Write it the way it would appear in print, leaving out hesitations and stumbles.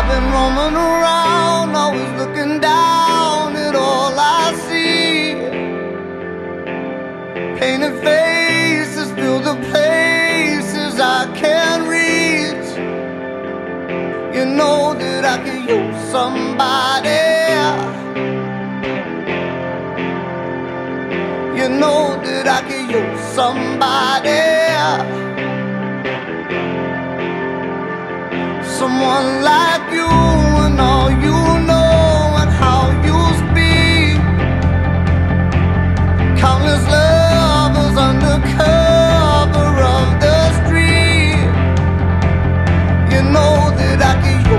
I've been roaming around, always looking down at all I see. Painted faces fill the places I can't reach. You know that I could use somebody. You know that I could use somebody. Someone like you and all you know and how you speak. Countless lovers under cover of the street. You know that I could use